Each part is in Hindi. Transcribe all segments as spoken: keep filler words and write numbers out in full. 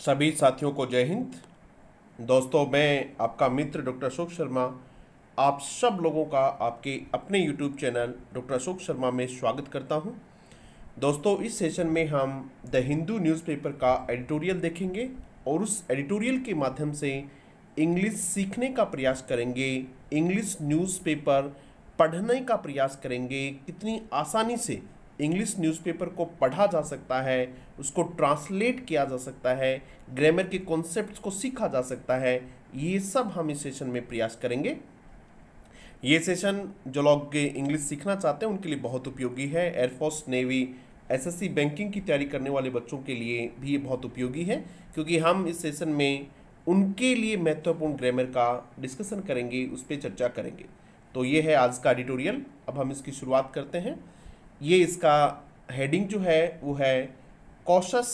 सभी साथियों को जय हिंद। दोस्तों, मैं आपका मित्र डॉक्टर अशोक शर्मा आप सब लोगों का आपके अपने YouTube channel doctor Ashok Sharma में स्वागत करता हूं। दोस्तों, इस सेशन में हम द हिंदू न्यूज़पेपर का एडिटोरियल देखेंगे और उस एडिटोरियल के माध्यम से इंग्लिश सीखने का प्रयास करेंगे, इंग्लिश न्यूज़पेपर पढ़ने का प्रयास करेंगे, कितनी आसानी से इंग्लिश न्यूज़पेपर को पढ़ा जा सकता है, उसको ट्रांसलेट किया जा सकता है, ग्रामर के कॉन्सेप्ट्स को सीखा जा सकता है। ये सब हम इस सेशन में प्रयास करेंगे। ये सेशन जो लोग इंग्लिश सीखना चाहते हैं उनके लिए बहुत उपयोगी है। एयरफोर्स, नेवी, एसएससी, बैंकिंग की तैयारी करने वाले बच्चों के लिए भी ये बहुत उपयोगी है, क्योंकि हम इस सेशन में उनके लिए महत्वपूर्ण ग्रामर का डिस्कशन करेंगे, उस पर चर्चा करेंगे। तो ये है आज का एडिटोरियल। अब हम इसकी शुरुआत करते हैं। ये इसका हेडिंग जो है वो है कॉशस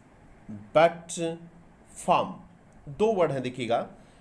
बट फर्म। दो वर्ड है, देखिएगा।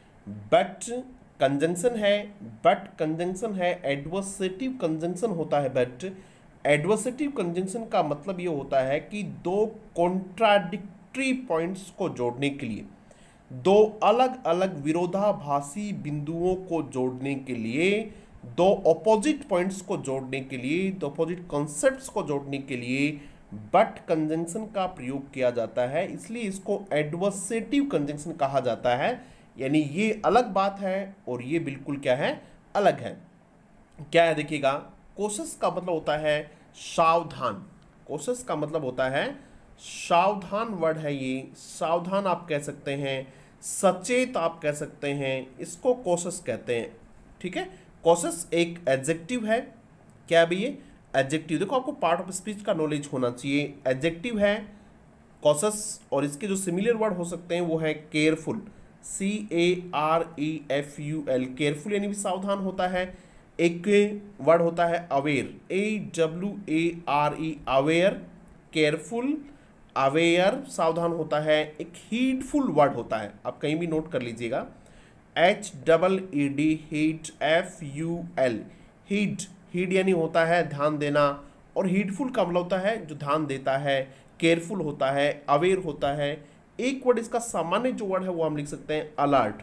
बट कंजंक्शन है, बट कंजंक्शन है, एडवर्सेटिव कंजंक्शन होता है। बट एडवर्सेटिव कंजंक्शन का मतलब ये होता है कि दो कॉन्ट्राडिक्टरी पॉइंट्स को जोड़ने के लिए, दो अलग अलग विरोधाभासी बिंदुओं को जोड़ने के लिए, दो ऑपोजिट पॉइंट्स को जोड़ने के लिए, दो ऑपोजिट कॉन्सेप्ट्स को जोड़ने के लिए बट कंजंक्शन का प्रयोग किया जाता है। इसलिए इसको एडवर्सेटिव कंजंक्शन कहा जाता है। यानी ये अलग बात है और ये बिल्कुल क्या है, अलग है। क्या है, देखिएगा। कोशस का मतलब होता है सावधान। कोशस का मतलब होता है सावधान। वर्ड है ये। सावधान आप कह सकते हैं, सचेत आप कह सकते हैं, इसको कोशस कहते हैं। ठीक है। कॉशस एक एडजेक्टिव है। क्या है ये एडजेक्टिव? देखो, आपको पार्ट ऑफ स्पीच का नॉलेज होना चाहिए। एडजेक्टिव है कॉशस, और इसके जो सिमिलर वर्ड हो सकते हैं वो है careful. C A R E F U L, careful यानी भी सावधान होता है। एक वर्ड होता है aware, A W A R E, aware, careful, aware, सावधान होता है। एक हीडफुल वर्ड होता है, आप कहीं भी नोट कर लीजिएगा। H double E D, heed, F U L, heed. Heed यानी होता है ध्यान देना, और हीडफुल का मतलब होता है जो ध्यान देता है। केयरफुल होता है, अवेयर होता है। एक वर्ड इसका सामान्य जो वर्ड है वो हम लिख सकते हैं alert,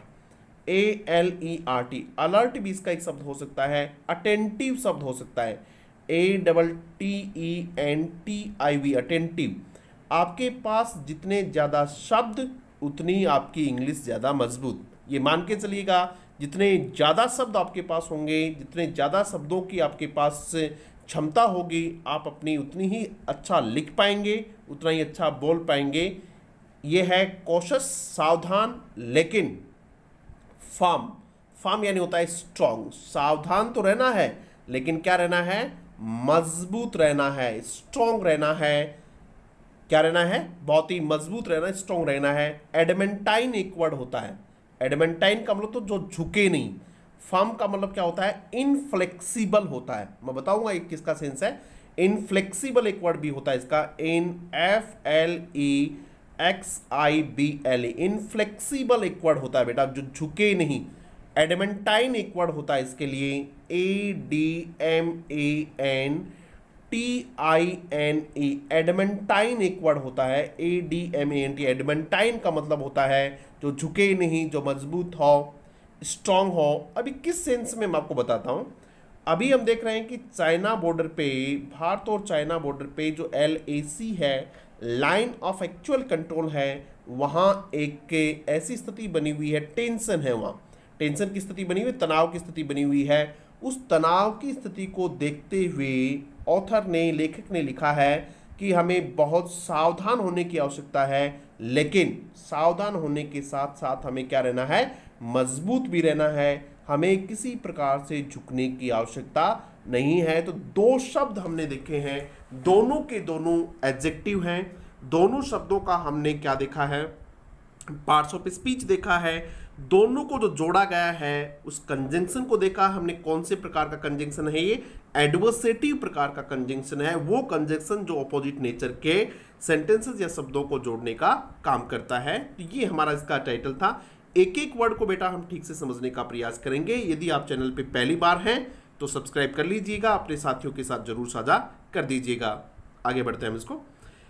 A L E R T. Alert भी इसका एक शब्द हो सकता है। अटेंटिव शब्द हो सकता है, A double T E N T I V, attentive. आपके पास जितने ज़्यादा शब्द उतनी आपकी इंग्लिश ज़्यादा मजबूत। ये मान के चलिएगा, जितने ज़्यादा शब्द आपके पास होंगे, जितने ज़्यादा शब्दों की आपके पास क्षमता होगी, आप अपनी उतनी ही अच्छा लिख पाएंगे, उतना ही अच्छा बोल पाएंगे। ये है कॉशस, सावधान, लेकिन फर्म। फर्म यानी होता है स्ट्रॉन्ग। सावधान तो रहना है, लेकिन क्या रहना है, मजबूत रहना है, स्ट्रॉन्ग रहना है। क्या रहना है, बहुत ही मजबूत रहना है, स्ट्रॉन्ग रहना है। एडमेंटाइन एक वर्ड होता है। एडमेंटाइन का मतलब तो जो झुके नहीं। फर्म का मतलब क्या होता है, इनफ्लेक्सिबल होता है। मैं बताऊंगा एक किसका सेंस है। इनफ्लेक्सिबल एक वर्ड भी होता है इसका, in F L E X I B L, inflexible एक वर्ड होता है बेटा, जो झुके नहीं। एडमेंटाइन एक वर्ड होता है इसके लिए, A D M A N T I N E, adamantine एक वर्ड होता है, A D M A N T. Adamantine का मतलब होता है जो झुके नहीं, जो मजबूत हो, स्ट्रांग हो। अभी किस सेंस में मैं आपको बताता हूं। अभी हम देख रहे हैं कि चाइना बॉर्डर पे, भारत और चाइना बॉर्डर पे जो एल ए सी है, लाइन ऑफ एक्चुअल कंट्रोल है, वहां एक ऐसी स्थिति बनी हुई है, टेंशन है। वहां टेंशन की स्थिति बनी हुई, तनाव की स्थिति बनी हुई है। उस तनाव की स्थिति को देखते हुए ऑथर ने, लेखक ने लिखा है कि हमें बहुत सावधान होने की आवश्यकता है, लेकिन सावधान होने के साथ साथ हमें क्या रहना है, मजबूत भी रहना है। हमें किसी प्रकार से झुकने की आवश्यकता नहीं है। तो दो शब्द हमने देखे हैं, दोनों के दोनों एडजेक्टिव हैं। दोनों शब्दों का हमने क्या देखा है, पार्ट्स ऑफ स्पीच देखा है। दोनों को जो जोड़ा गया है उस कंजंक्शन को देखा हमने। कौन से प्रकार का कंजंक्शन है ये, एडवर्सेटिव प्रकार का कंजंक्शन है। वो कंजंक्शन जो अपोजिट नेचर के सेंटेंसेस या शब्दों को जोड़ने का काम करता है। तो ये हमारा इसका टाइटल था। एक एक वर्ड को बेटा हम ठीक से समझने का प्रयास करेंगे। यदि आप चैनल पे पहली बार हैं तो सब्सक्राइब कर लीजिएगा, अपने साथियों के साथ जरूर साझा कर दीजिएगा। आगे बढ़ते हैं हम इसको।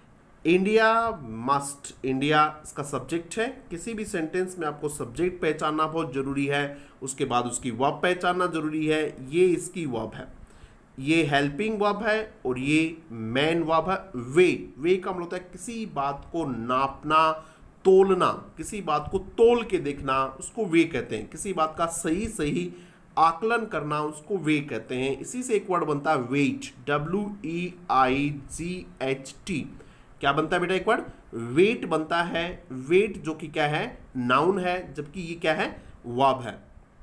इंडिया मस्ट, इंडिया इसका सब्जेक्ट है। किसी भी सेंटेंस में आपको सब्जेक्ट पहचानना बहुत जरूरी है, उसके बाद उसकी वर्ब पहचानना जरूरी है। ये इसकी वर्ब है, ये हेल्पिंग वर्ब है और ये मेन वर्ब है। वे, वे का मतलब होता है किसी बात को नापना, तोलना, किसी बात को तोल के देखना, उसको वे कहते हैं। किसी बात का सही सही आकलन करना, उसको वे कहते हैं। इसी से एक वर्ड बनता है weight, W E I G H T. क्या बनता है बेटा एक वर्ड? वेट बनता है। वेट जो कि क्या है? नाउन है, जबकि ये क्या है? वर्ब है।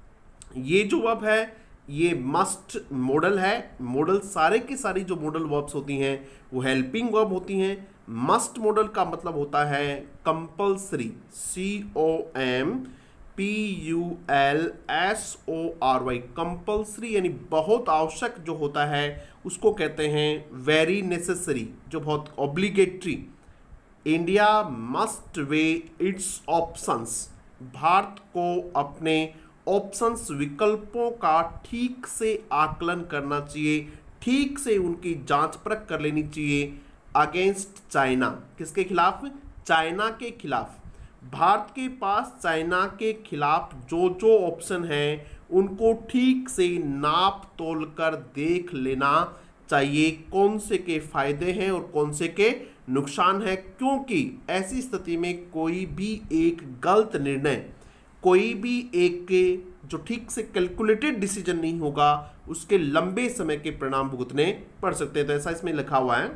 ये जो वर्ब है ये मस्ट मॉडल है। मॉडल सारे की सारी जो मॉडल वर्ब्स होती हैं वो हेल्पिंग वर्ब होती हैं। मस्ट मॉडल का मतलब होता है compulsory, C O M P U L S O R Y, compulsory यानी बहुत आवश्यक जो होता है उसको कहते हैं वेरी नेसेसरी, जो बहुत obligatory. India must weigh its options, भारत को अपने ऑप्शंस विकल्पों का ठीक से आकलन करना चाहिए, ठीक से उनकी जांच परख कर लेनी चाहिए। अगेंस्ट चाइना, किसके खिलाफ? चाइना के खिलाफ। भारत के पास चाइना के खिलाफ जो जो ऑप्शन हैं उनको ठीक से नाप तोल कर देख लेना चाहिए, कौन से के फायदे हैं और कौन से के नुकसान है। क्योंकि ऐसी स्थिति में कोई भी एक गलत निर्णय, कोई भी एक के जो ठीक से कैलकुलेटेड डिसीजन नहीं होगा, उसके लंबे समय के परिणाम भुगतने पड़ सकते हैं। तो ऐसा इसमें लिखा हुआ है।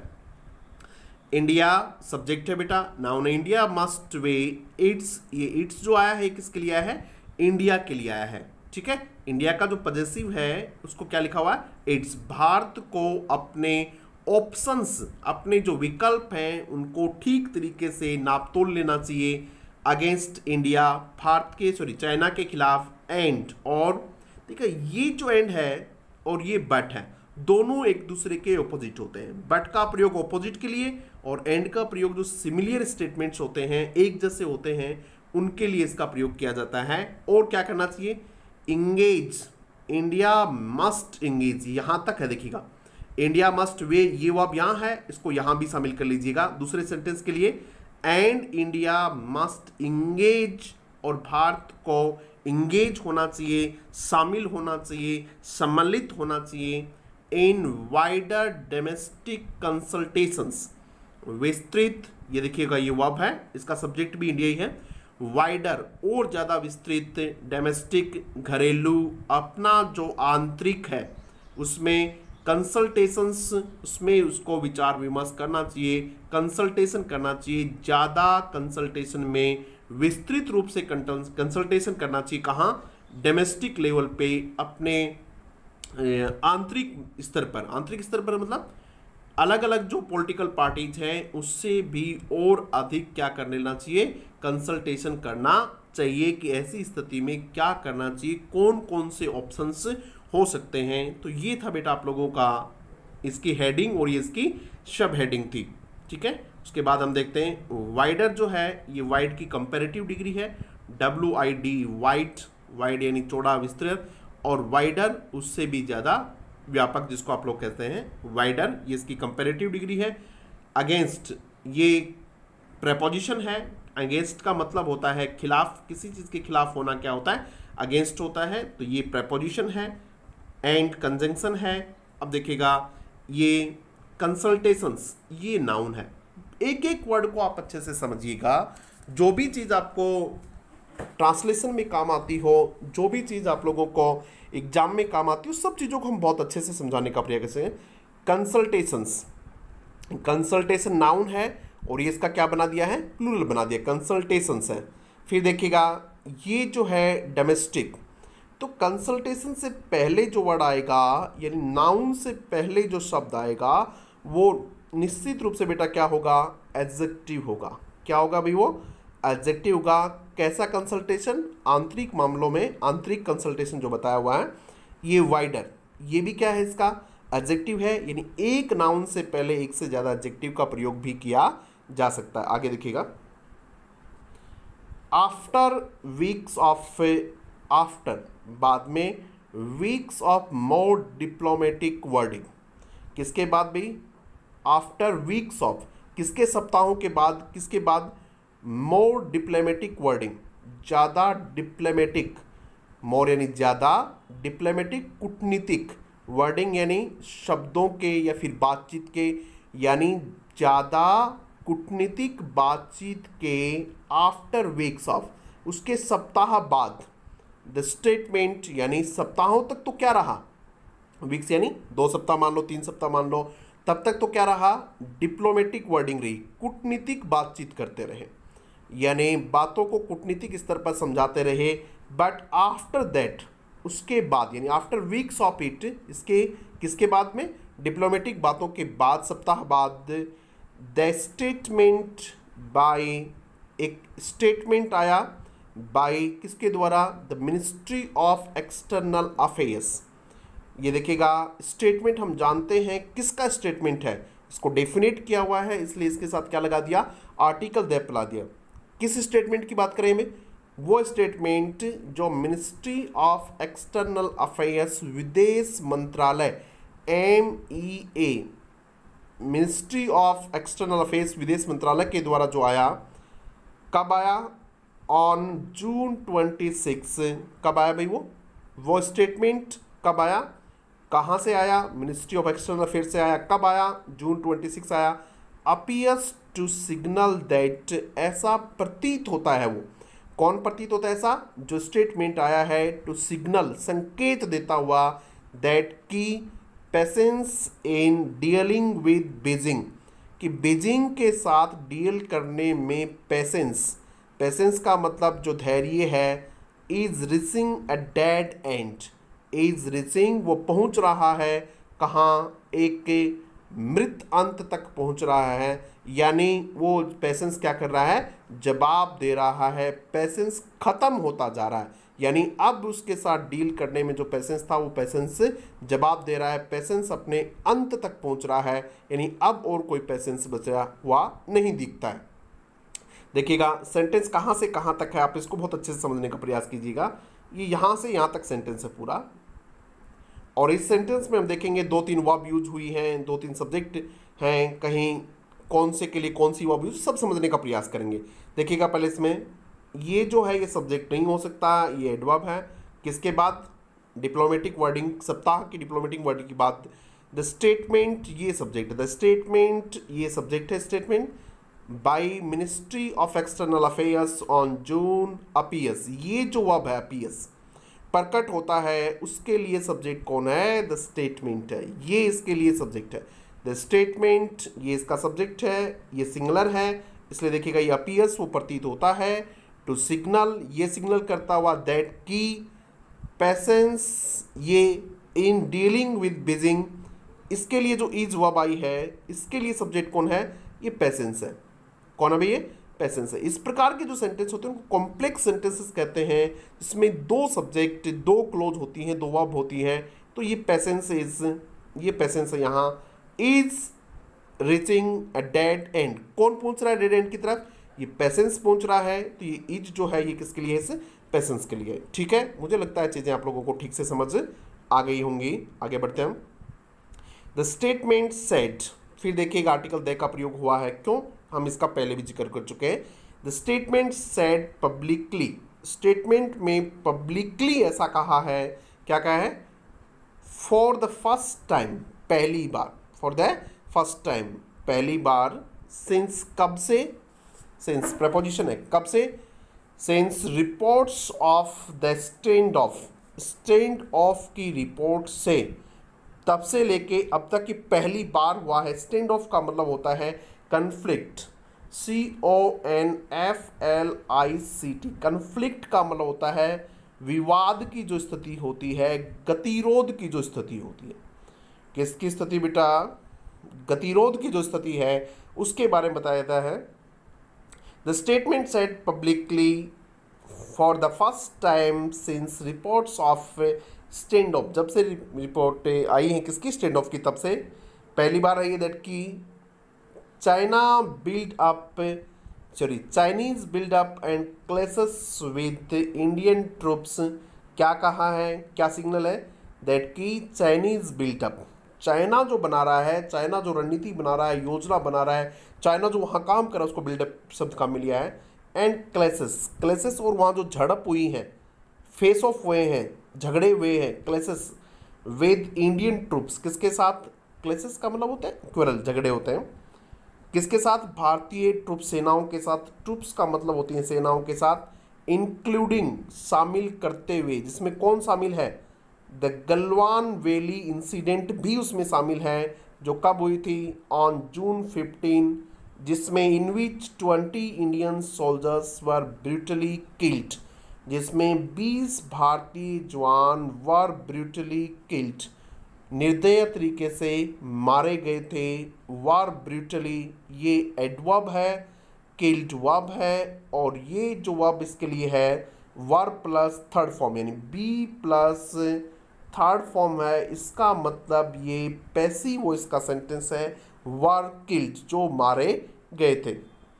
इंडिया सब्जेक्ट है बेटा, नाउन है। इंडिया मस्ट वे इट्स, ये इट्स जो आया है किसके लिए आया है? इंडिया के लिए आया है। ठीक है, इंडिया का जो पॉजेसिव है उसको क्या लिखा हुआ है? इट्स। भारत को अपने ऑप्शंस, अपने जो विकल्प हैं उनको ठीक तरीके से नाप तोल लेना चाहिए। अगेंस्ट इंडिया, भारत के सॉरी चाइना के खिलाफ। एंड, और ठीक है, ये जो एंड है और ये बट है, दोनों एक दूसरे के ऑपोजिट होते हैं। बट का प्रयोग ऑपोजिट के लिए और एंड का प्रयोग जो सिमिलियर स्टेटमेंट्स होते हैं, एक जैसे होते हैं, उनके लिए इसका प्रयोग किया जाता है। और क्या करना चाहिए? इंगेज, इंडिया मस्ट इंगेज, यहां तक है देखिएगा। इंडिया मस्ट वे, ये वर्ब यहां है, इसको यहां भी शामिल कर लीजिएगा दूसरे सेंटेंस के लिए। एंड इंडिया मस्ट इंगेज, और भारत को इंगेज होना चाहिए, शामिल होना चाहिए, सम्मिलित होना चाहिए इन वाइडर डोमेस्टिक कंसल्टेशंस, विस्तृत, ये देखिएगा ये वर्ब है, इसका सब्जेक्ट भी इंडिया ही है। वाइडर, और ज़्यादा विस्तृत, डोमेस्टिक घरेलू, अपना जो आंतरिक है उसमें कंसल्टेशंस, उसमें उसको विचार विमर्श करना चाहिए, कंसल्टेशन करना चाहिए। ज़्यादा कंसल्टेशन में विस्तृत रूप से कंसल्टेशन करना चाहिए। कहाँ? डोमेस्टिक लेवल पे, अपने आंतरिक स्तर पर। आंतरिक स्तर पर मतलब अलग अलग जो पॉलिटिकल पार्टीज हैं उससे भी और अधिक क्या कर लेना चाहिए? कंसल्टेशन करना चाहिए कि ऐसी स्थिति में क्या करना चाहिए, कौन कौन से ऑप्शंस हो सकते हैं। तो ये था बेटा आप लोगों का इसकी हेडिंग, और ये इसकी सब हेडिंग थी। ठीक है, उसके बाद हम देखते हैं वाइडर जो है, ये वाइड की कंपैरेटिव डिग्री है, W I D, wide, wide यानी चौड़ा विस्तृत, और वाइडर उससे भी ज़्यादा व्यापक, जिसको आप लोग कहते हैं वाइडर, ये इसकी कंपैरेटिव डिग्री है। अगेंस्ट, ये प्रेपोजिशन है। अगेंस्ट का मतलब होता है खिलाफ, किसी चीज़ के खिलाफ होना क्या होता है? अगेंस्ट होता है, तो ये प्रेपोजिशन है। एंड कंजंक्शन है। अब देखिएगा ये कंसल्टेशंस, ये नाउन है। एक एक वर्ड को आप अच्छे से समझिएगा। जो भी चीज़ आपको ट्रांसलेशन में काम आती हो, जो भी चीज़ आप लोगों को एग्जाम में काम आती हो, सब चीज़ों को हम बहुत अच्छे से समझाने का प्रयास करें। कंसल्टेशंस, कंसल्टेशन नाउन है और ये इसका क्या बना दिया है? प्लूरल बना दिया, कंसल्टेशंस है। फिर देखिएगा ये जो है डोमेस्टिक, तो कंसल्टेशन से पहले जो वर्ड आएगा यानी नाउन से पहले जो शब्द आएगा वो निश्चित रूप से बेटा क्या होगा? एडजेक्टिव होगा। क्या होगा भाई? वो एडजेक्टिव होगा। कैसा कंसल्टेशन? आंतरिक मामलों में, आंतरिक कंसल्टेशन जो बताया हुआ है। ये वाइडर, ये भी क्या है? इसका एडजेक्टिव है, यानी एक नाउन से पहले एक से ज़्यादा एडजेक्टिव का प्रयोग भी किया जा सकता है। आगे देखिएगा, आफ्टर वीक्स ऑफ, आफ्टर बाद में, weeks of more diplomatic wording, किसके बाद भी? आफ्टर वीक्स ऑफ, किसके सप्ताहों के बाद, किसके बाद? मोर डिप्लोमेटिक वर्डिंग, ज़्यादा डिप्लोमेटिक, मोर यानी ज़्यादा, डिप्लोमेटिक कूटनीतिक, वर्डिंग यानी शब्दों के या फिर बातचीत के, यानी ज़्यादा कूटनीतिक बातचीत के आफ्टर वीक्स ऑफ, उसके सप्ताह बाद। द स्टेटमेंट यानी सप्ताहों तक तो क्या रहा, वीक्स यानी दो सप्ताह मान लो, तीन सप्ताह मान लो, तब तक तो क्या रहा? डिप्लोमेटिक वर्डिंग रही, कूटनीतिक बातचीत करते रहे, यानी बातों को कूटनीतिक स्तर पर समझाते रहे। बट आफ्टर दैट, उसके बाद, यानी आफ्टर वीक्स ऑफ इट, इसके किसके बाद में? डिप्लोमेटिक बातों के बाद, सप्ताह बाद। द स्टेटमेंट बाय, एक स्टेटमेंट आया बाय किसके द्वारा? The ministry of external affairs. ये देखिएगा, स्टेटमेंट हम जानते हैं किसका स्टेटमेंट है, इसको डेफिनेट किया हुआ है, इसलिए इसके साथ क्या लगा दिया? आर्टिकल दैट लगा दिया। किस स्टेटमेंट की बात करें हमें? वो स्टेटमेंट जो मिनिस्ट्री ऑफ एक्सटर्नल अफेयर्स, विदेश मंत्रालय, M E A, ministry of external affairs, विदेश मंत्रालय के द्वारा जो आया, कब आया? On June twenty six. कब आया भाई वो वो स्टेटमेंट कब आया, कहाँ से आया? मिनिस्ट्री ऑफ एक्सटर्नल अफेयर्स से आया। कब आया? जून ट्वेंटी सिक्स आया। अपीयर्स टू सिग्नल दैट, ऐसा प्रतीत होता है, वो कौन प्रतीत होता है? ऐसा जो स्टेटमेंट आया है, टू सिग्नल, संकेत देता हुआ, दैट की patience in dealing with Beijing, कि बीजिंग के साथ डील करने में पेशेंस, पेशेंस का मतलब जो धैर्य है, is reaching a dead end, is reaching वो पहुंच रहा है, कहाँ? एक मृत अंत तक पहुंच रहा है, यानी वो पेशेंस क्या कर रहा है? जवाब दे रहा है, पेशेंस खत्म होता जा रहा है, यानी अब उसके साथ डील करने में जो पेशेंस था वो पेशेंस जवाब दे रहा है, पेशेंस अपने अंत तक पहुंच रहा है, यानी अब और कोई पेशेंस बचा हुआ नहीं दिखता है। देखिएगा सेंटेंस कहाँ से कहाँ तक है, आप इसको बहुत अच्छे से समझने का प्रयास कीजिएगा। ये यहाँ से यहाँ तक सेंटेंस है पूरा, और इस सेंटेंस में हम देखेंगे दो तीन वर्ब यूज हुई हैं, दो तीन सब्जेक्ट हैं, कहीं कौन से के लिए कौन सी वर्ब यूज, सब समझने का प्रयास करेंगे। देखिएगा पहले इसमें ये जो है ये सब्जेक्ट नहीं हो सकता, ये एडवर्ब है। किसके बाद? डिप्लोमेटिक वर्डिंग, सप्ताह की डिप्लोमेटिक वर्डिंग की बात। द स्टेटमेंट ये सब्जेक्ट है, द स्टेटमेंट ये सब्जेक्ट है, statement by ministry of external affairs on June appears, ये जो वर्ब है अपीयर्स, प्रकट होता है, उसके लिए सब्जेक्ट कौन है? द स्टेटमेंट है, ये इसके लिए सब्जेक्ट है। द स्टेटमेंट ये इसका सब्जेक्ट है, ये सिंगुलर है, इसलिए देखिएगा ये अपीयर्स वो प्रतीत होता है, टू सिग्नल ये सिग्नल करता हुआ, दैट की पेशेंस ये इन डीलिंग विद बीजिंग, इसके लिए जो इज वर्ब आई है, इसके लिए सब्जेक्ट कौन है? ये पेशेंस है। कौन है भाई? ये पेशेंस है। इस प्रकार के जो सेंटेंस होते हैं उनको कॉम्प्लेक्स सेंटेंसेस कहते हैं, जिसमें दो सब्जेक्ट, दो क्लोज होती हैं, दो वर्ब होती हैं। तो ये पेशेंस इज, ये पेशेंस है यहाँ। Is reaching a dead end, कौन पहुंच रहा है डेड एंड की तरफ? ये पेशेंस पहुंच रहा है, तो ये इज जो है ये किसके लिए है? इस पेशेंस के लिए। ठीक है, मुझे लगता है चीज़ें आप लोगों को ठीक से समझ आ गई होंगी। आगे बढ़ते हैं हम। द स्टेटमेंट सेड, फिर देखिएगा आर्टिकल दे का प्रयोग हुआ है, क्यों? हम इसका पहले भी जिक्र कर चुके हैं। The statement said publicly, statement में पब्लिकली ऐसा कहा है, क्या कहा है? फॉर द फर्स्ट टाइम, पहली बार, फॉर द फर्स्ट टाइम, पहली बार। सिंस, कब से? सिंस प्रपोजिशन है, कब से? Since reports of the stand off, stand off की रिपोर्ट से, तब से लेके अब तक की पहली बार हुआ है। स्टैंड ऑफ का मतलब होता है conflict, C O N F L I C T, conflict का मतलब होता है विवाद की जो स्थिति होती है, गतिरोध की जो स्थिति होती है। किसकी स्थिति बेटा? गतिरोध की जो स्थिति है उसके बारे में बताया जाता है। The statement said publicly for the first time since reports of stand off, जब से रिपोर्ट आई है किसकी? स्टैंड ऑफ की, तब से पहली बार आई है दैट की China build up sorry Chinese build up and clashes with Indian troops. क्या कहा है, क्या सिग्नल है? दैट की चाइनीज बिल्ट अप, चाइना जो बना रहा है, चाइना जो रणनीति बना रहा है, योजना बना रहा है, चाइना जो वहाँ काम कर रहा है, उसको बिल्डअप शब्द काम में लिया है। एंड क्लेसेस, क्लेसेस और वहाँ जो झड़प हुई है, फेस ऑफ हुए हैं, झगड़े हुए हैं क्लेसेस विद इंडियन ट्रूप्स, किसके साथ? क्लेसेस का मतलब होता है क्वेरल, झगड़े होते हैं किसके साथ? भारतीय ट्रुप सेनाओं के साथ। ट्रुप्स का मतलब होती है सेनाओं के साथ, इंक्लूडिंग शामिल करते हुए, जिसमें कौन शामिल है? द गलवान वैली इंसिडेंट भी उसमें शामिल है, जो कब हुई थी? ऑन जून फिफ्टीन, जिसमें in which twenty Indian soldiers were brutally killed, जिसमें बीस भारतीय जवान वर ब्रूटली किल्ड, निर्दय तरीके से मारे गए थे। वार ब्रूटली ये एडवर्ब है, किल्ड वर्ब है, और ये जो वर्ब इसके लिए है वर प्लस थर्ड फॉर्म यानी बी प्लस थर्ड फॉर्म है। इसका मतलब ये पैसिव वो इसका सेंटेंस है, वर किल्ड जो मारे गए थे।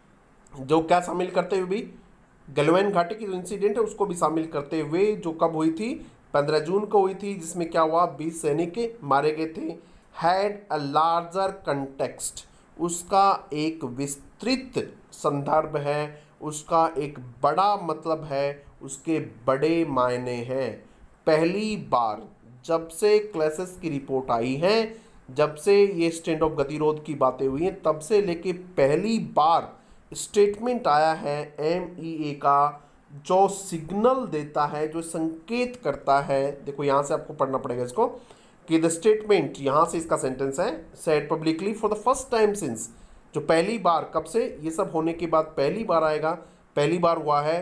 जो क्या शामिल करते हुए भी? गलवान घाटी की जो इंसिडेंट है उसको भी शामिल करते हुए, जो कब हुई थी? पंद्रह जून को हुई थी, जिसमें क्या हुआ? बीस सैनिक मारे गए थे। हैड अ लार्जर कंटेक्स्ट, उसका एक विस्तृत संदर्भ है, उसका एक बड़ा मतलब है, उसके बड़े मायने हैं। पहली बार जब से क्लेसेस की रिपोर्ट आई है, जब से ये स्टैंड ऑफ गतिरोध की बातें हुई हैं, तब से लेके पहली बार स्टेटमेंट आया है एम ई ए का, जो सिग्नल देता है, जो संकेत करता है। देखो यहाँ से आपको पढ़ना पड़ेगा इसको कि द स्टेटमेंट, यहाँ से इसका सेंटेंस है, said publicly for the first time since, जो पहली बार, कब से? ये सब होने के बाद पहली बार आएगा, पहली बार हुआ है,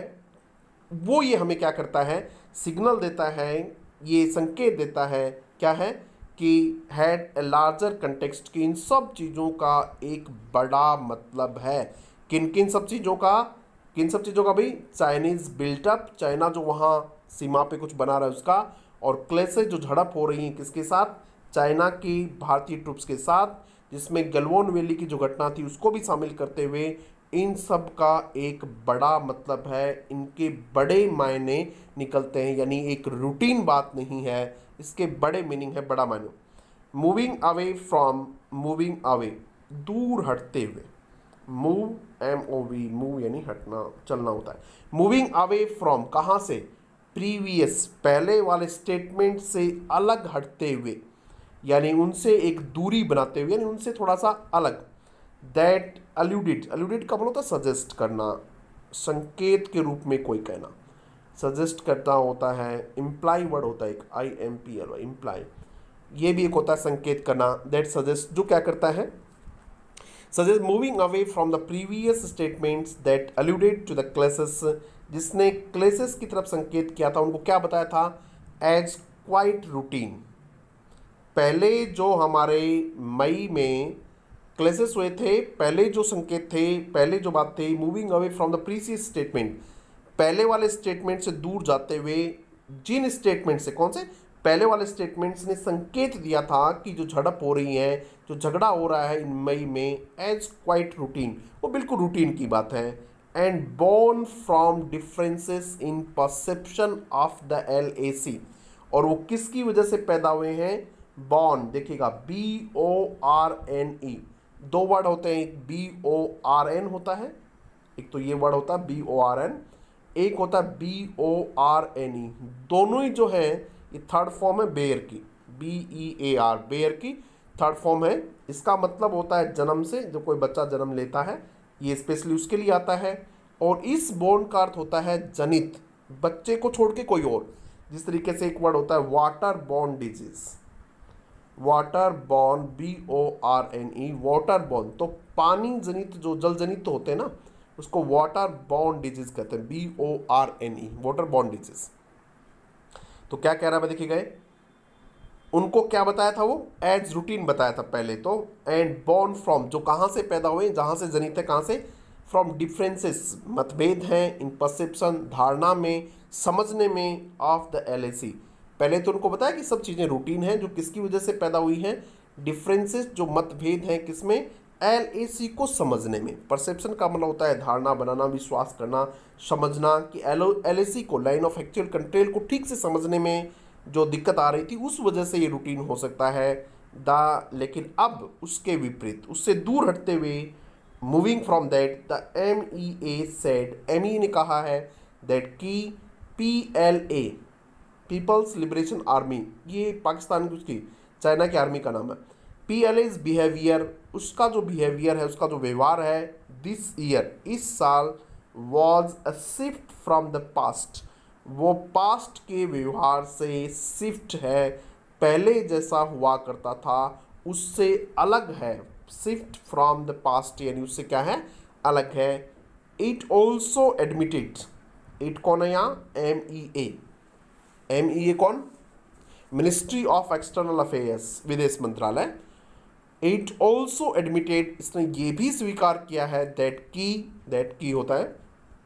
वो ये हमें क्या करता है? सिग्नल देता है, ये संकेत देता है, क्या है? कि हैड ए लार्जर कंटेक्स्ट, की इन सब चीज़ों का एक बड़ा मतलब है। किन किन सब चीज़ों का? किन सब चीज़ों का भाई? चाइनीज़ बिल्टअप, चाइना जो वहाँ सीमा पे कुछ बना रहा है उसका, और क्लेसेस जो झड़प हो रही हैं किसके साथ? चाइना की भारतीय ट्रुप्स के साथ, जिसमें गलवान वैली की जो घटना थी उसको भी शामिल करते हुए। इन सब का एक बड़ा मतलब है, इनके बड़े मायने निकलते हैं, यानी एक रूटीन बात नहीं है, इसके बड़े मीनिंग है, बड़ा मायने। Moving away from, moving away दूर हटते हुए, move M O V, move यानी हटना, चलना होता है। मूविंग अवे फ्रॉम कहाँ से? प्रीवियस, पहले वाले स्टेटमेंट से अलग हटते हुए, यानी उनसे एक दूरी बनाते हुए, यानी उनसे थोड़ा सा अलग। दैट अलूडेड, अलूडेड का मतलब होता है सजेस्ट करना, संकेत के रूप में कोई कहना, सजेस्ट करना होता है। इम्प्लाई वर्ड होता है एक, I M P L Y, imply, ये भी एक होता है संकेत करना। दैट सजेस्ट, जो क्या करता है? Suggest moving away from the previous statements that alluded to the clashes, जिसने क्लेसेस की तरफ संकेत किया था, उनको क्या बताया था? As quite routine. पहले जो हमारे मई में क्लेसेस हुए थे, पहले जो संकेत थे, पहले जो बात थी, moving away from the previous statement, पहले वाले स्टेटमेंट से दूर जाते हुए, जिन स्टेटमेंट से, कौन से? पहले वाले स्टेटमेंट्स ने संकेत दिया था कि जो झड़प हो रही है, जो झगड़ा हो रहा है इन मई में, एज क्वाइट रूटीन, वो बिल्कुल रूटीन की बात है। And born from differences in perception of the L A C, और वो किसकी वजह से पैदा हुए हैं? बॉर्न, देखिएगा B O R N E, दो वर्ड होते हैं, एक बी ओ आर एन होता है, एक तो ये वर्ड होता है बी ओ आर एन, एक होता है B O R N E, दोनों ही जो है ये थर्ड फॉर्म है बेयर की, B E A R, bear की थर्ड फॉर्म है। इसका मतलब होता है जन्म से, जो कोई बच्चा जन्म लेता है, ये स्पेशली उसके लिए आता है। और इस बोर्न का अर्थ होता है जनित, बच्चे को छोड़ के कोई और। जिस तरीके से एक वर्ड होता है water borne disease, water borne, B O R N E, water borne, तो पानी जनित, जो जल जनित होते हैं ना, उसको वाटर बॉर्न डिजीज कहते हैं, B O R N E, water borne disease. तो क्या कह रहा है देखिए गए, उनको क्या बताया था? वो एज रूटीन बताया था पहले तो। एंड बॉर्न फ्रॉम, जो कहाँ से पैदा हुए, जहाँ से जनित है, कहाँ से? फ्रॉम डिफरेंसेस, मतभेद हैं, इन परसेप्शन, धारणा में, समझने में, of the L A C. पहले तो उनको बताया कि सब चीज़ें रूटीन हैं, जो किसकी वजह से पैदा हुई हैं? डिफरेंसेस, जो मतभेद हैं, किसमें? एल ए सी को समझने में। परसेप्शन का मतलब होता है धारणा बनाना, विश्वास करना, समझना, कि एल ए सी को, लाइन ऑफ एक्चुअल कंट्रोल को ठीक से समझने में जो दिक्कत आ रही थी, उस वजह से ये रूटीन हो सकता है। द, लेकिन अब उसके विपरीत, उससे दूर हटते हुए, moving from that, the M E A said, M E ने कहा है दैट की P L A, People's Liberation Army, ये पाकिस्तान की उसकी चाइना की आर्मी का नाम है, पी एल एज बिहेवियर, उसका जो बिहेवियर है, उसका जो व्यवहार है, दिस ईयर, इस साल, was a shift from the past, वो पास्ट के व्यवहार से शिफ्ट है, पहले जैसा हुआ करता था उससे अलग है, शिफ्ट फ्रॉम द पास्ट यानी उससे क्या है, अलग है। इट ऑल्सो एडमिटेड, इट कौन है यहाँ, M E A, M E ए कौन, मिनिस्ट्री ऑफ एक्सटर्नल अफेयर्स, विदेश मंत्रालय। इट ऑल्सो एडमिटेड, इसने ये भी स्वीकार किया है दैट की, दैट की होता है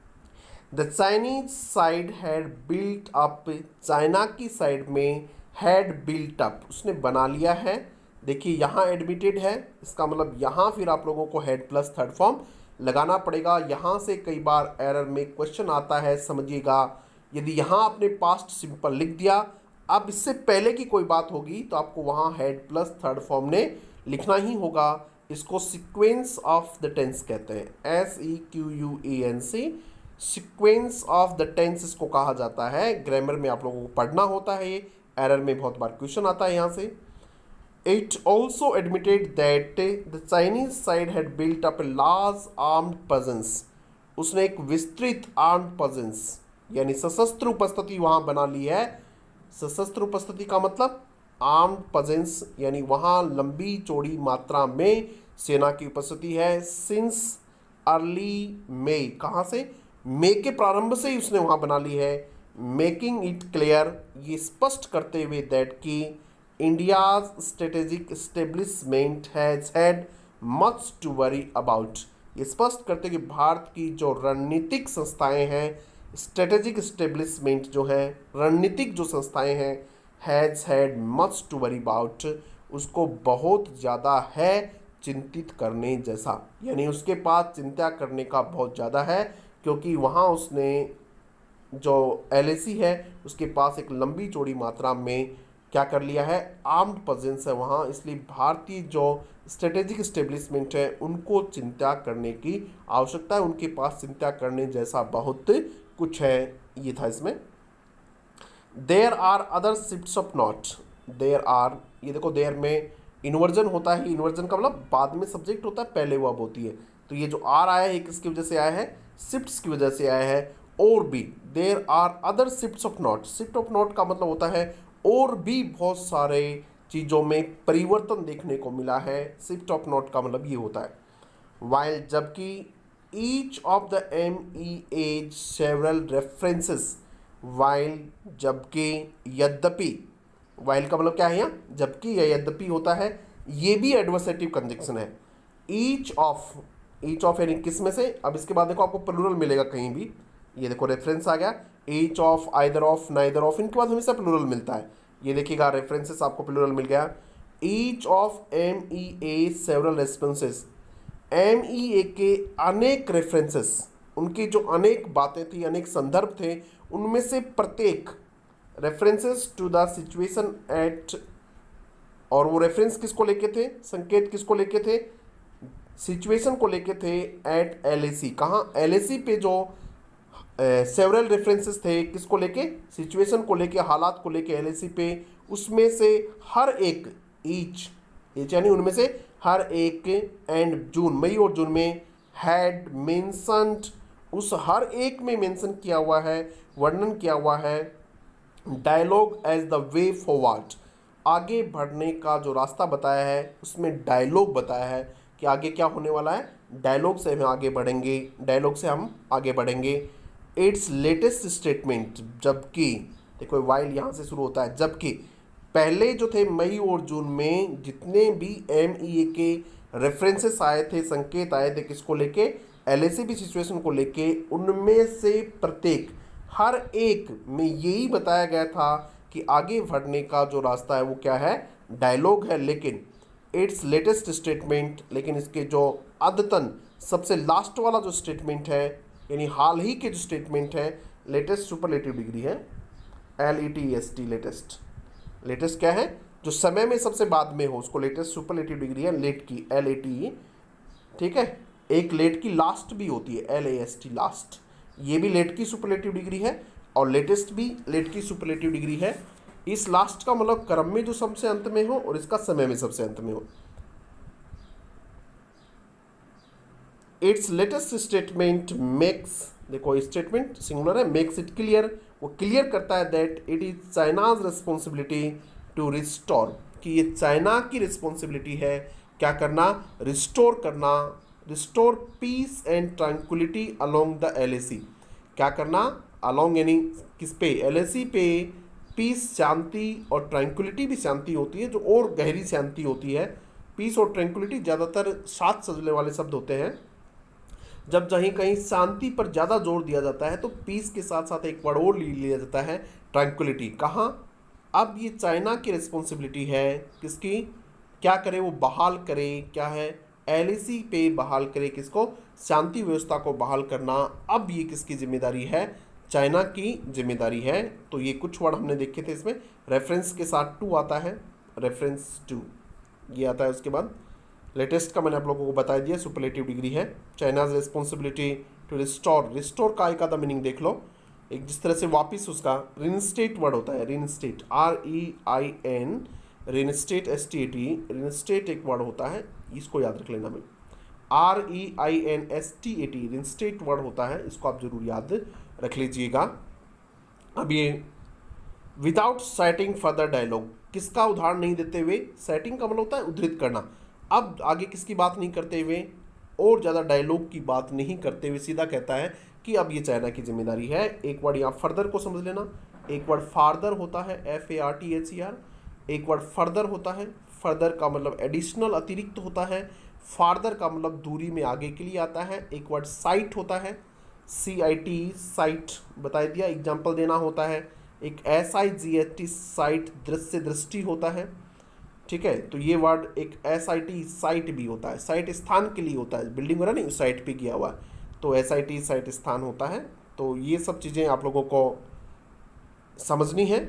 the Chinese side had built up, China की साइड में हैड बिल्ट अप, उसने बना लिया है। देखिए यहाँ एडमिटेड है, इसका मतलब यहाँ फिर आप लोगों को हैड प्लस थर्ड फॉर्म लगाना पड़ेगा। यहाँ से कई बार एरर में क्वेश्चन आता है, समझिएगा। यदि यहाँ आपने पास्ट सिंपल लिख दिया, अब इससे पहले की कोई बात होगी तो आपको वहाँ हैड प्लस थर्ड फॉर्म ने लिखना ही होगा। इसको सीक्वेंस ऑफ द टेंस कहते हैं, S E Q U E N C, sequence of the tense इसको कहा जाता है। ग्रामर में आप लोगों को पढ़ना होता है, ये एरर में बहुत बार क्वेश्चन आता है यहाँ से। It also admitted that the Chinese side had built up a large armed presence, उसने एक विस्तृत आर्म्ड प्रेजेंस यानी सशस्त्र उपस्थिति वहाँ बना ली है। सशस्त्र उपस्थिति का मतलब आर्म्ड प्रेजेंस, यानी वहाँ लंबी चौड़ी मात्रा में सेना की उपस्थिति है। सिंस अर्ली मई, कहाँ से, मई के प्रारंभ से ही उसने वहाँ बना ली है। मेकिंग इट क्लियर, ये स्पष्ट करते हुए दैट की India's strategic establishment has had much to worry about, ये स्पष्ट करते कि भारत की जो रणनीतिक संस्थाएं हैं, स्ट्रेटेजिक एस्टेब्लिशमेंट जो है, रणनीतिक जो संस्थाएं हैं, has had much to worry about, उसको बहुत ज़्यादा है चिंतित करने जैसा, यानी उसके पास चिंता करने का बहुत ज़्यादा है, क्योंकि वहाँ उसने जो एल ए सी है उसके पास एक लंबी चौड़ी मात्रा में क्या कर लिया है, आर्म्ड प्रेजेंस है वहाँ, इसलिए भारतीय जो स्ट्रेटेजिक एस्टेब्लिशमेंट है उनको चिंता करने की आवश्यकता है, उनके पास चिंता करने जैसा बहुत कुछ है। ये था इसमें। There are other shifts of note, there are, ये देखो देयर में इन्वर्जन होता है, इन्वर्जन का मतलब बाद में सब्जेक्ट होता है, पहले वर्ब होती है। तो ये जो आर आया है किसकी वजह से आया है, शिफ्ट्स की वजह से आया है। और भी, there are other shifts of note, shift of note का मतलब होता है और भी बहुत सारे चीज़ों में परिवर्तन देखने को मिला है। शिफ्ट ऑफ नॉट का मतलब ये होता है। वाइल, जबकि each of the M E A's several references, while, जबकि, यद्यपि, वाइल का मतलब क्या है यहाँ, जबकि या यद्यपि होता है, ये भी एडवर्सेटिव कंजक्शन है। ईच ऑफ, ईच ऑफ यानी किस में से, अब इसके बाद देखो आपको प्लूरल मिलेगा कहीं भी, ये देखो रेफरेंस आ गया, each of, either of, neither of, इनके बाद हमेशा प्लूरल मिलता है। ये देखिएगा रेफरेंसेस आपको प्लूरल मिल गया। Each of M E A several responses, M E A के अनेक रेफरेंसेस, उनकी जो अनेक बातें थी, अनेक संदर्भ थे, उनमें से प्रत्येक references to the situation at, और वो रेफरेंस किसको लेके थे, संकेत किसको लेके थे, सिचुएशन को लेके थे। एट एल ए सी, कहाँ, एल ए सी पे जो सेवरल uh, रेफरेंसेस थे, किसको लेके, सिचुएशन को लेके, हालात को लेके, एल ए सी पे, उसमें से हर एक, ईच, ईच यानी उनमें से हर एक, एंड जून, मई और जून में, हैड मेंशन्ड, उस हर एक में मेंशन किया हुआ है, वर्णन किया हुआ है, dialogue as the way forward, आगे बढ़ने का जो रास्ता बताया है, उसमें डायलॉग बताया है कि आगे क्या होने वाला है, डायलॉग से हम आगे बढ़ेंगे, डायलॉग से हम आगे बढ़ेंगे। इट्स लेटेस्ट स्टेटमेंट, जबकि, देखो वाइल यहाँ से शुरू होता है, जबकि पहले जो थे मई और जून में जितने भी एम ई ए के रेफरेंसेस आए थे, संकेत आए थे, किसको लेके, L A C B situation को लेके, उनमें से प्रत्येक, हर एक में यही बताया गया था कि आगे बढ़ने का जो रास्ता है वो क्या है, डायलॉग है। लेकिन इट्स लेटेस्ट स्टेटमेंट, लेकिन इसके जो अद्यतन सबसे लास्ट वाला जो स्टेटमेंट है, यानी हाल ही के जो स्टेटमेंट है, लेटेस्ट सुपरलेटिव डिग्री है, L E T S T, latest, latest क्या है, जो समय में सबसे बाद में हो उसको लेटेस्ट सुपरलेटिव डिग्री है लेट की, एल ए टी, ठीक है। एक लेट की लास्ट भी होती है, L A S T, last, ये भी लेट की सुपरलेटिव डिग्री है और लेटेस्ट भी लेट की सुपरलेटिव डिग्री है। इस लास्ट का मतलब क्रम में जो सबसे अंत में हो और इसका समय में सबसे अंत में हो। इट्स लेटेस्ट स्टेटमेंट मेक्स, देखो स्टेटमेंट सिंगुलर है, मेक्स इट क्लियर, वो क्लियर करता है that it is China's responsibility to restore, कि ये चाइना की रिस्पॉन्सिबिलिटी है क्या करना, रिस्टोर करना, restore peace and tranquillity along the L A C, क्या करना, अलोंग यानी किस पे, एल ए सी पे, पीस शांति और ट्रैंक्विलिटी भी शांति होती है जो और गहरी शांति होती है। पीस और ट्रैंक्विलिटी ज़्यादातर साथ सजने वाले शब्द होते हैं। जब कहीं कहीं शांति पर ज़्यादा जोर दिया जाता है तो पीस के साथ साथ एक वर्ड और लिया जाता है, ट्रैंक्विलिटी। कहाँ, अब ये चाइना की रिस्पॉन्सिबिलिटी है, किसकी, क्या करे, वो बहाल करे, क्या है, एल ए सी पे बहाल करे, किसको, शांति व्यवस्था को बहाल करना। अब ये किसकी जिम्मेदारी है, चाइना की जिम्मेदारी है। तो ये कुछ वर्ड हमने देखे थे, इसमें रेफरेंस के साथ टू आता है, रेफरेंस टू ये आता है। उसके बाद लेटेस्ट का मैंने आप लोगों को बता दिया, सुपरलेटिव डिग्री है। China's responsibility to restore, restore का एक आधा मीनिंग देख लो, एक जिस तरह से वापस उसका रिनस्टेट वर्ड होता है, reinstate, R E I N, reinstate S T A T, reinstate एक वर्ड होता है, इसको याद रख लेना भाई, R E I N S T A T, reinstate word होता है, इसको आप जरूर याद रख लीजिएगा। अब ये विदाउट सेटिंग फर्दर डायलॉग, किसका उदाहरण नहीं देते हुए, सेटिंग का मतलब होता है उद्धृत करना। अब आगे किसकी बात नहीं करते हुए और ज़्यादा डायलॉग की बात नहीं करते हुए सीधा कहता है कि अब ये चाइना की जिम्मेदारी है। एक वर्ड यहाँ फर्दर को समझ लेना, एक वर्ड फार्दर होता है, F A R T H E R, एक वर्ड फर्दर होता है, फर्दर का मतलब एडिशनल, अतिरिक्त होता है, फार्दर का मतलब दूरी में आगे के लिए आता है। एक वर्ड साइट होता है, सी आई टी, साइट बता दिया, एग्जाम्पल देना होता है। एक S I G H T, sight, दृश्य, दृष्टि होता है, ठीक है। तो ये वर्ड एक एस आई टी, साइट भी होता है, साइट स्थान के लिए होता है, बिल्डिंग वाला नहीं, साइट पे किया हुआ है, तो एस आई टी साइट स्थान होता है। तो ये सब चीज़ें आप लोगों को समझनी है।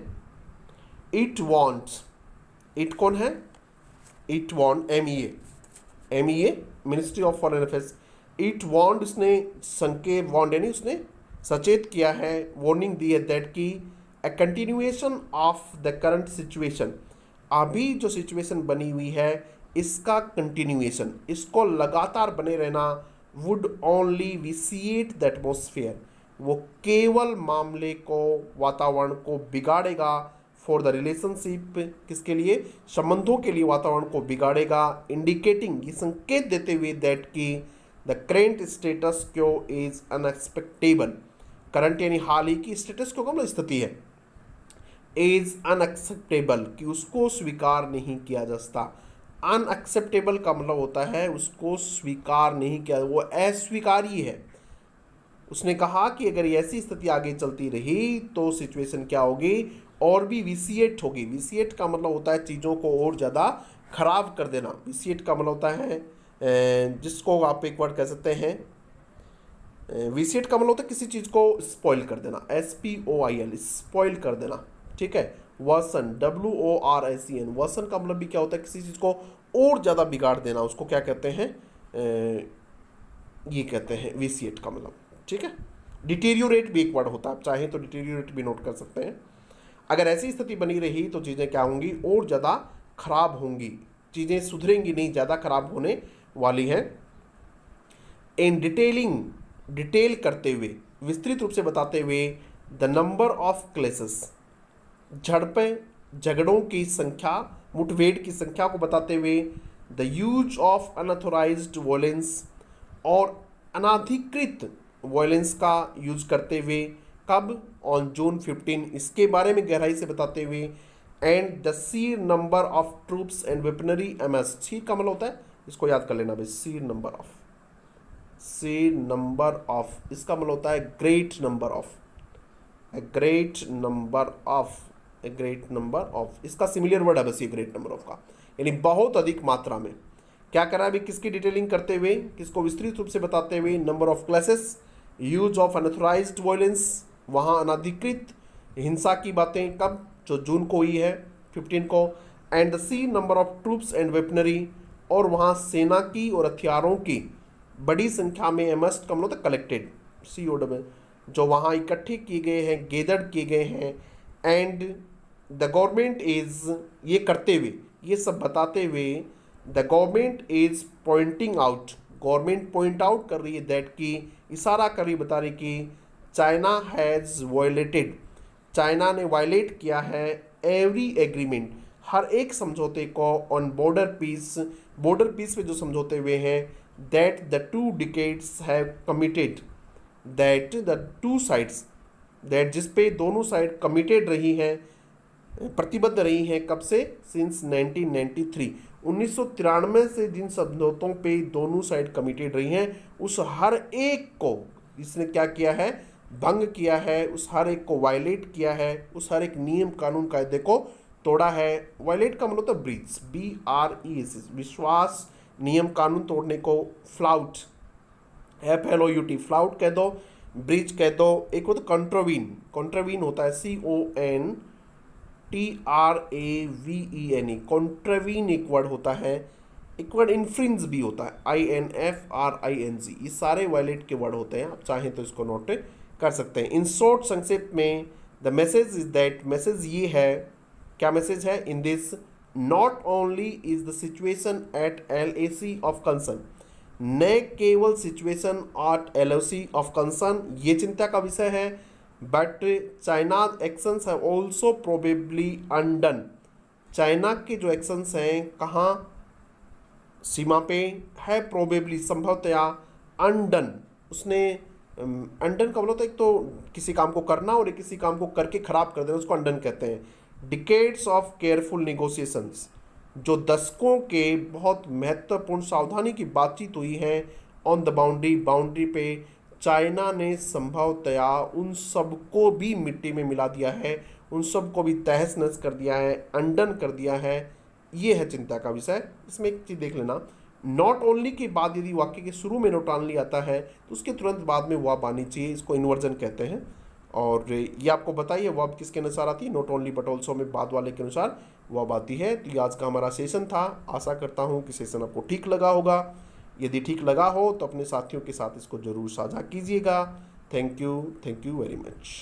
इट वॉन्ट्स, इट कौन है, it want, M E A, M E A ministry of foreign affairs. It want, उसने संकेत, वॉन्ट यानी उसने सचेत किया है, वार्निंग दी है दैट की a continuation of the current situation, अभी जो सिचुएशन बनी हुई है इसका कंटिन्यूएशन, इसको लगातार बने रहना, would only vitiate the atmosphere, वो केवल मामले को, वातावरण को बिगाड़ेगा, फॉर द रिलेशनशिप, किसके लिए, संबंधों के लिए वातावरण को बिगाड़ेगा। इंडिकेटिंग, ये संकेत देते हुए दैट की the current status quo is unacceptable, current यानी हाल ही की, स्टेटस क्यो का मतलब स्थिति है, इज अनएक्सेप्टेबल कि उसको स्वीकार नहीं किया जा सकता। अनएक्सेप्टेबल का मतलब होता है उसको स्वीकार नहीं किया, वो अस्वीकार्य है। उसने कहा कि अगर ऐसी स्थिति आगे चलती रही तो सिचुएशन क्या होगी, और भी विसिएट होगी। विसिएट का मतलब होता है चीज़ों को और ज़्यादा खराब कर देना। विसिएट का मतलब होता है जिसको आप एक वर्ड कह सकते हैं, विसिएट का मतलब होता है किसी चीज़ को स्पॉइल कर देना, S P O I L, spoil कर देना, ठीक है। Worsen, W O R I C N, worsen का मतलब भी क्या होता है, किसी चीज़ को और ज़्यादा बिगाड़ देना, उसको क्या कहते हैं, ए, ये कहते हैं विसिएट का मतलब, ठीक है। डिटेरियोरेट भी एक वर्ड होता है, आप चाहें तो डिटेरियोरेट भी नोट कर सकते हैं। अगर ऐसी स्थिति बनी रही तो चीज़ें क्या होंगी, और ज़्यादा खराब होंगी, चीज़ें सुधरेंगी नहीं, ज़्यादा खराब होने वाली हैं। इन डिटेलिंग, डिटेल करते हुए, विस्तृत रूप से बताते हुए, द नंबर ऑफ क्लेसेस, झड़पें, झगड़ों की संख्या, मुठभेड़ की संख्या को बताते हुए, the use of unauthorised violence, और अनाधिकृत वायलेंस का यूज करते हुए, कब, ऑन जून फिफ्टीन, इसके बारे में गहराई से बताते हुए, and the sheer number of troops and weaponry amassed, sheer का मतलब होता है, इसको याद कर लेना भाई, sheer number of, sheer number of, इसका मतलब होता है great number of, a great number of, a great number of, इसका सिमिलर वर्ड है बस ये ग्रेट नंबर ऑफ का, यानी बहुत अधिक मात्रा में। क्या करा अभी, किसकी डिटेलिंग करते हुए, किसको विस्तृत रूप से बताते हुए, number of clashes, use of unauthorised violence, वहाँ अनाधिकृत हिंसा की बातें, कब, जो जून को हुई है फिफ्टीन को, and the sheer number of troops and weaponry, और वहाँ सेना की और हथियारों की बड़ी संख्या में मस्ट कम होता कलेक्टेड, सी ओ डबल, जो वहाँ इकट्ठे किए गए हैं, गेदर्ड किए गए हैं। एंड द गवर्नमेंट इज, ये करते हुए, ये सब बताते हुए, the government is pointing out, government point out कर रही है दैट की, इशारा कर रही, बता रही कि चाइना हैज़ वायलेटेड, चाइना ने वायलेट किया है एवरी एग्रीमेंट, हर एक समझौते को, on border peace, border peace पे जो समझौते हुए हैं, that the two decades have committed, that the two sides, that जिस पे दोनों साइड कमिटेड रही हैं, प्रतिबद्ध रही हैं, कब से, सिंस नाइनटीन नाइंटी थ्री, उन्नीस सौ तिरानवे से जिन समझौतों पे दोनों साइड कमिटेड रही हैं, उस हर एक को इसने क्या किया है, भंग किया है, उस हर एक को वायलेट किया है, उस हर एक नियम कानून कायदे को तोड़ा है। वायलेट का मतलब होता है breach, B R E S, विश्वास, नियम कानून तोड़ने को flout, F L O U T, flout कह दो, ब्रीच कह दो। एक होता कॉन्ट्रावीन, कॉन्ट्रावीन होता है C O N T R A V E N E, contravene एक वर्ड होता है। एक वर्ड इन्फ्रिंज भी होता है, I N F R I N G, E सारे वायलेट के वर्ड होते हैं, आप चाहें तो इसको नोट कर सकते हैं। इन शॉर्ट, संक्षेप में, the message is that, message ये है, क्या मैसेज है, in this not only is the situation at L A C of concern, न केवल situation at L O C of concern ये चिंता का विषय है, but China actions have also probably undone, China के जो एक्शंस हैं कहाँ, सीमा पे है, प्रोबेबली संभवतया, अनडन, उसने अनडन का मतलब एक तो किसी काम को करना और किसी काम को करके खराब कर देना, उसको अनडन कहते हैं। डिकेड्स ऑफ केयरफुल निगोशिएशंस, जो दशकों के बहुत महत्वपूर्ण सावधानी की बातचीत हुई है, ऑन द बाउंड्री, बाउंड्री पे चाइना ने संभवतया उन सब को भी मिट्टी में मिला दिया है, उन सब को भी तहस नहस कर दिया है, अनडन कर दिया है, ये है चिंता का विषय। इसमें एक चीज़ देख लेना, नॉट ओनली के बाद यदि वाक्य के शुरू में नॉट ओनली आता है तो उसके तुरंत बाद में वर्ब आनी चाहिए, इसको इन्वर्जन कहते हैं। और ये आपको बताइए वर्ब किसके अनुसार आती है, नॉट ओनली बट ऑल्सो में बाद वाले के अनुसार वर्ब आती है। तो ये आज का हमारा सेशन था, आशा करता हूँ कि सेशन आपको ठीक लगा होगा। यदि ठीक लगा हो तो अपने साथियों के साथ इसको जरूर साझा कीजिएगा। Thank you, thank you very much.